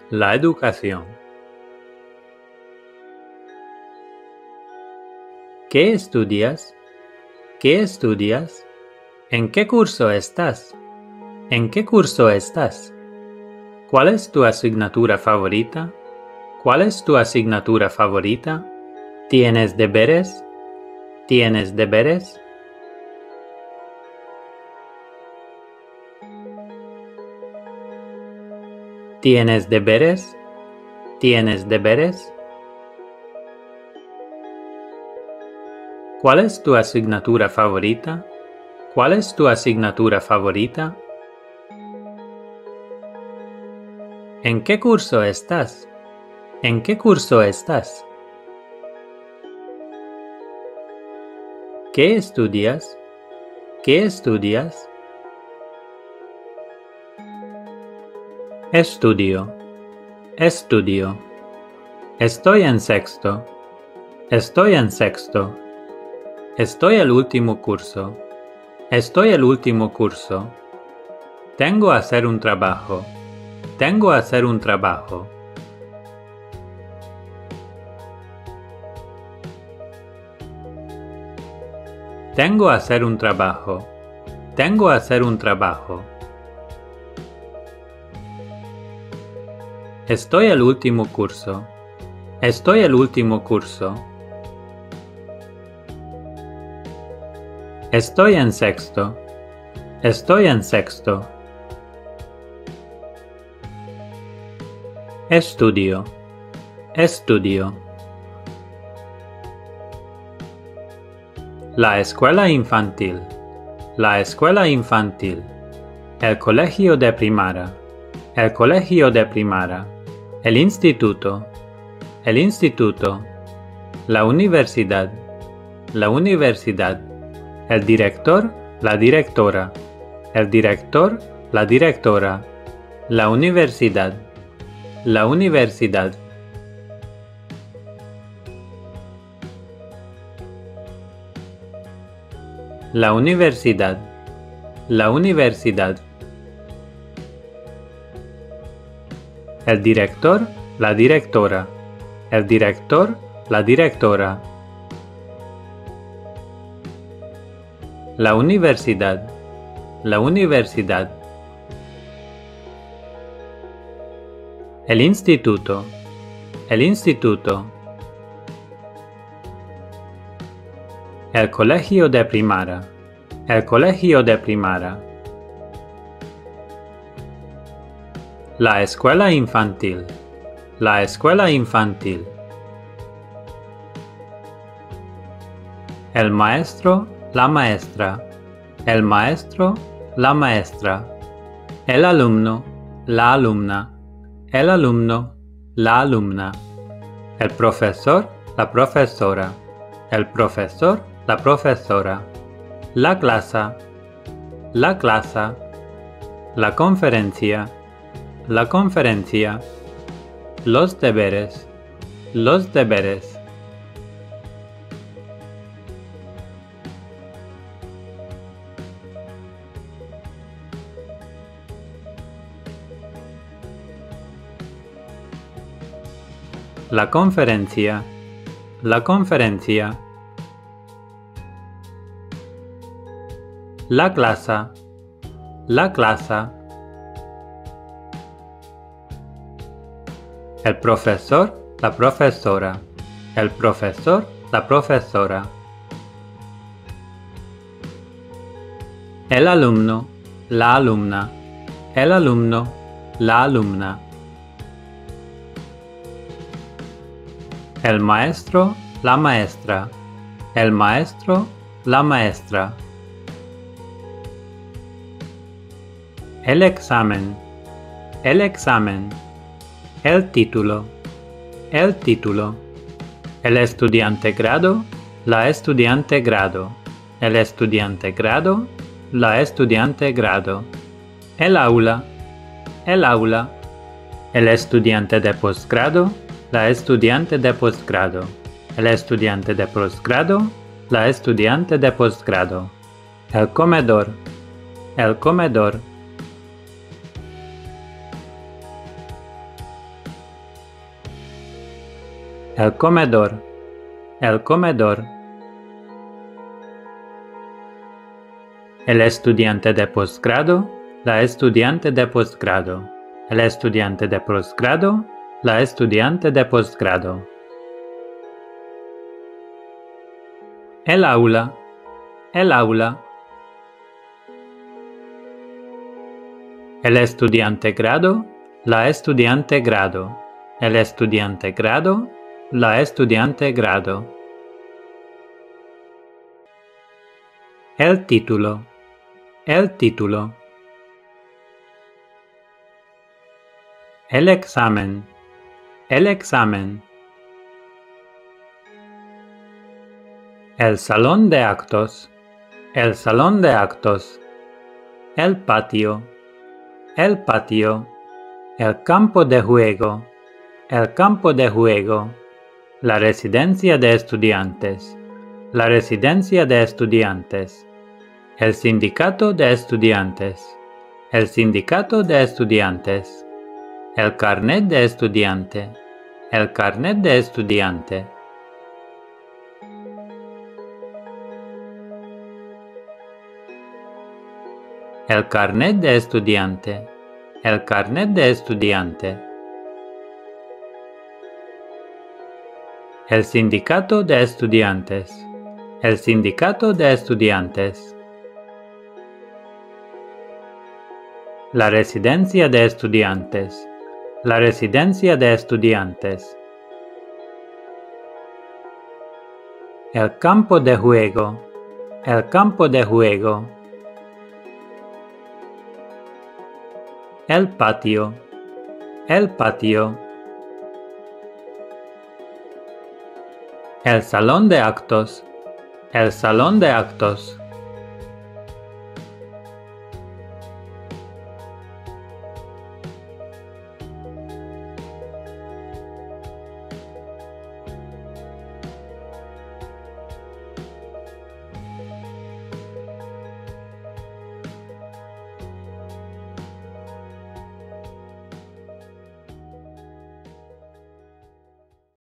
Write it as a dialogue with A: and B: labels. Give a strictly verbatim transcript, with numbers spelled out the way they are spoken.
A: La educación. ¿Qué estudias? ¿Qué estudias? ¿En qué curso estás? ¿En qué curso estás? ¿Cuál es tu asignatura favorita? ¿Cuál es tu asignatura favorita? ¿Tienes deberes? ¿Tienes deberes? ¿Tienes deberes? ¿Tienes deberes? ¿Cuál es tu asignatura favorita? ¿Cuál es tu asignatura favorita? ¿En qué curso estás? ¿En qué curso estás? ¿Qué estudias? ¿Qué estudias? Estudio. Estudio. Estoy en sexto. Estoy en sexto. Estoy el último curso. Estoy el último curso. Tengo a hacer un trabajo. Tengo a hacer un trabajo. Tengo a hacer un trabajo. Tengo a hacer un trabajo. Estoy el último curso. Estoy el último curso. Estoy en sexto. Estoy en sexto. Estudio. Estudio. La escuela infantil. La escuela infantil. El colegio de primaria. El colegio de primaria. El instituto. El instituto. La universidad. La universidad. El director. La directora. El director. La directora. La universidad. La universidad. La universidad. La universidad. El director, la directora. El director, la directora. La universidad. La universidad. El instituto. El instituto. El colegio de primaria. El colegio de primaria. La escuela infantil. La escuela infantil. El maestro, la maestra. El maestro, la maestra. El alumno, la alumna. El alumno, la alumna. El profesor, la profesora. El profesor, la profesora. La clase. La clase. La conferencia. La conferencia. Los deberes. Los deberes. La conferencia. La conferencia. La clase. La clase. El profesor, la profesora. El profesor, la profesora. El alumno, la alumna. El alumno, la alumna. El maestro, la maestra. El maestro, la maestra. El examen. El examen. El título. El título. El estudiante grado. La estudiante grado. El estudiante grado. La estudiante grado. El aula. El aula. El estudiante de posgrado. La estudiante de posgrado. El estudiante de posgrado. La estudiante de posgrado. El comedor. El comedor. El comedor. El comedor. El estudiante de posgrado. La estudiante de posgrado. El estudiante de posgrado. La estudiante de posgrado. El aula. El aula. El estudiante grado. La estudiante grado. El estudiante grado. La estudiante grado. El título. El título. El examen. El examen. El salón de actos. El salón de actos. El patio. El patio. El campo de juego. El campo de juego. La residencia de estudiantes. La residencia de estudiantes. El sindicato de estudiantes. El sindicato de estudiantes. El carnet de estudiante. El carnet de estudiante. El carnet de estudiante. El carnet de estudiante. El sindicato de estudiantes. El sindicato de estudiantes. La residencia de estudiantes. La residencia de estudiantes. El campo de juego. El campo de juego. El patio. El patio. El salón de actos. El salón de actos.